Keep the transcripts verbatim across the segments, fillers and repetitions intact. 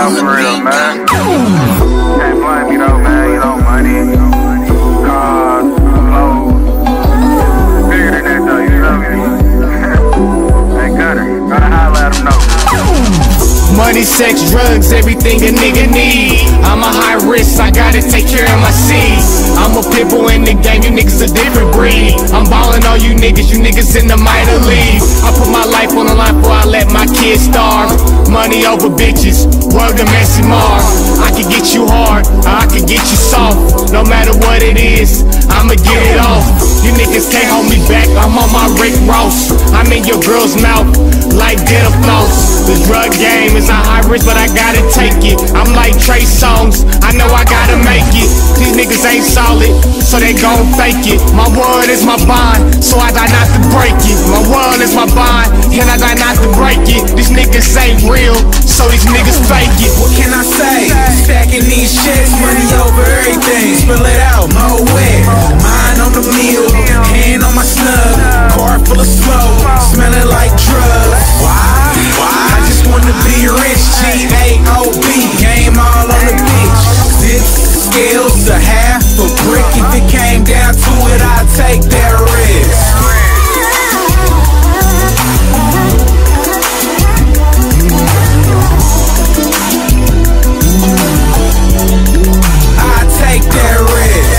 out for real, man. Can't blame me though, man. You know, money, cars, clothes. Bigger than that though, you know me. Hey, Gunner, gotta holler at them though. Money, sex, drugs, everything a nigga need. I'm a high risk, I gotta take care of my seeds. I'm a pitbull in the game, you niggas a different breed. I'm ballin' all you niggas, you niggas in the minor league. I put my life on the line before I let my kids starve. Money over bitches, word to Messi Mar. I can get you hard, or I can get you soft. No matter what it is, I'ma get it off. You niggas can't hold me back, I'm on my Rick Ross. I'm in your girl's mouth, like dead of thoughts. The drug game is a high risk, but I gotta take it. I'm like Trey Songz, I know I gotta make it. These niggas ain't solid, so they gon' fake it. My word is my bond, so I die not to break it. My word is my bond, and I die not to break it. These niggas ain't real, so these niggas fake it. What can I say? Stacking these shits, money over everything. Spill it out, no wet. Mine on the meal, hand on my snug. Car full of smoke, smelling like drugs. Why? Why? I just wanna be rich, G A O B, game all on the bitch. Zip, scales, a half a brick. If it came down to it, I'd take that risk. I'd take that risk.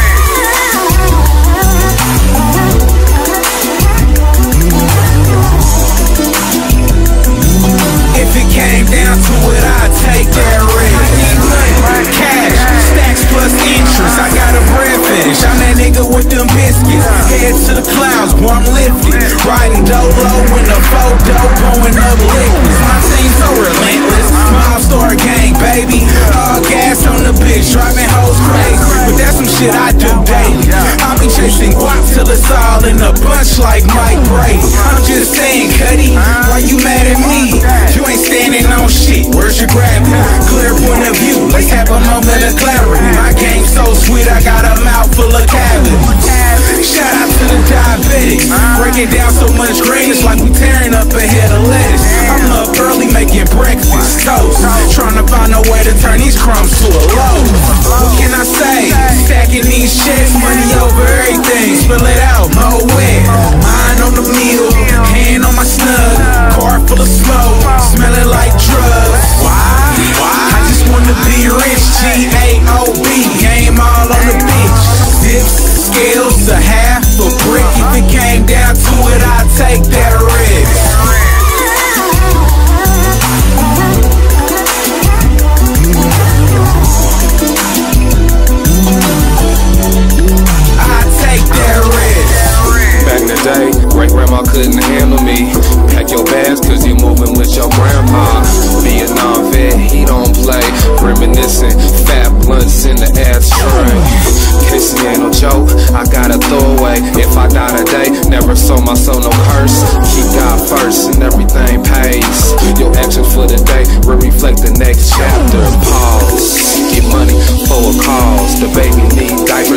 If it came down to it, I'd take that risk. I need money, cash, stacks plus interest. I got a bread fetish, I'm that nigga with them biscuits. Head to the clouds, boy, I'm lifted. Riding dolo in a photo, blowing up liquids. My team so relentless, Mob Star gang, baby. All gas on the bitch, driving hoes crazy. But that's some shit I do daily. I'll be chasing guap till it's all in a bunch like Mike Brady. I'm just saying, Cuddy, why you mad at me? You ain't standing on shit, where's your gravity? Clear point of view, let's have a moment of clarity. My game's so sweet, I got a mouth full of cavities. Shout out to the diabetics, break it down so much grain, it's like we tearing up a head of lettuce. I'm up early making breakfast, toast, trying to find a way to turn these crumbs to a loaf. What can I say? Stacking these shits, money over everything. Spill it out, no wet. Mine on the meal, hand on my snug. Car full of smoke, smelling like drugs. Why? Why? I just wanna be rich, G A O B, game all on the bitch. Zips, scales, a half a brick. If it came down to it, I'd take that risk. Back in the day, great grandma couldn't handle me. Pack your bags cause you're moving with your grandpa. Vietnam vet, he don't play. Reminiscing, fat blunts in the ashtray. Casey ain't no joke, I gotta throw away. If I die today, never sold my soul no curse. Keep God first and everything pays. Your actions for the day will reflect the next chapter. Pause, get money for a cause. The baby need diapers.